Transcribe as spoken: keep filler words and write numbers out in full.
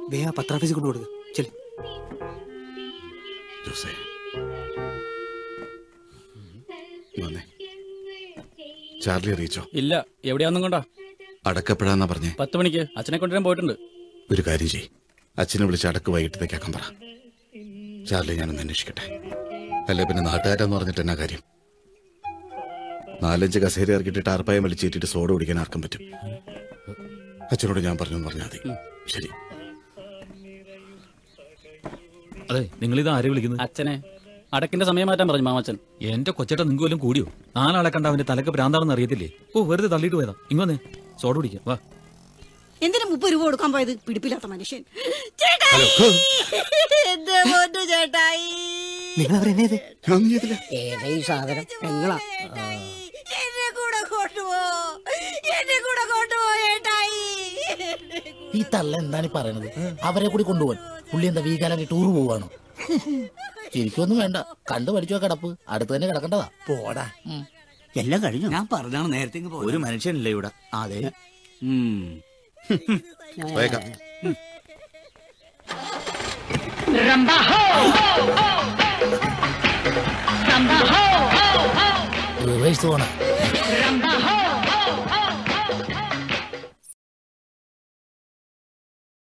വേ ആ പത്രാഫീസിൽ കൊണ്ടു കൊടുക്കുക. ചെല്. ചാർലി അറിയിച്ചോ? ഇല്ല. എവിടെയാന്നും കൊണ്ടാ? അടക്കപ്പെടാന്നാ പറഞ്ഞേ. പത്ത് മണിക്ക് അച്ഛനെ കൊണ്ടുവരാൻ പോയിട്ടുണ്ട്. ഒരു കാര്യം ചെയ്യ്, അച്ഛനെ വിളിച്ച് അടക്ക് വൈകിട്ടത്തേക്കാക്കാൻ പറ. ചാർലി ഞാനൊന്ന് അന്വേഷിക്കട്ടെ. അല്ലെ പിന്നെ നാട്ടുകാരെന്ന് പറഞ്ഞിട്ട് എന്നാ കാര്യം? നാലഞ്ച് കസേര ഇറക്കിയിട്ട് ടാർപ്പായം വലിച്ചേറ്റിട്ട് സോഡ കുടിക്കാൻ ആർക്കും പറ്റും. അച്ഛനോട് ഞാൻ പറഞ്ഞു പറഞ്ഞാൽ മതി. ശരി. അതെ, നിങ്ങളിത് ആരെ വിളിക്കുന്നത്? അച്ഛനെ അടക്കിന്റെ സമയം മാറ്റാൻ പറഞ്ഞു മാമച്ചൻ. എന്റെ കൊച്ചേട്ട നിങ്ങൾക്ക് വല്ലതും കൂടിയോ? നാലാളെ കണ്ട അവന്റെ തലക്ക് ഭ്രാന്താണെന്ന് അറിയത്തില്ലേ? ഓ, വെറുതെ തള്ളിയിട്ട് പോയതാ. ഇങ്ങോന്നേ സോഡ കുടിക്കാം, വാ. എന്തിനാ മുപ്പത് രൂപ കൊടുക്കാൻ പോയത്? പിടിപ്പില്ലാത്ത മനുഷ്യൻ. സാധനം പെങ്ങളാ. എന്നെ കൂടെ കൊണ്ടുപോ, എന്നെ കൂടെ കൊണ്ടുപോ ചേട്ടായി. ഈ തള്ള എന്താണ് പറയണത്? അവരെ കൂടി കൊണ്ടുപോകാൻ പുള്ളി എന്താ വീക്കാലാക്കി ടൂർ പോവാണോ? എനിക്കൊന്നും വേണ്ട, കണ്ടു പഠിച്ചോ കിടപ്പ്. അടുത്ത് തന്നെ കിടക്കേണ്ടതാ. പോടാ, എല്ലാം കഴിഞ്ഞു. ഞാൻ പറഞ്ഞാണ് നേരത്തെ. ഒരു മനുഷ്യനില്ല ഇവിടെ. അതെ. റിവേഴ്സ് പോണ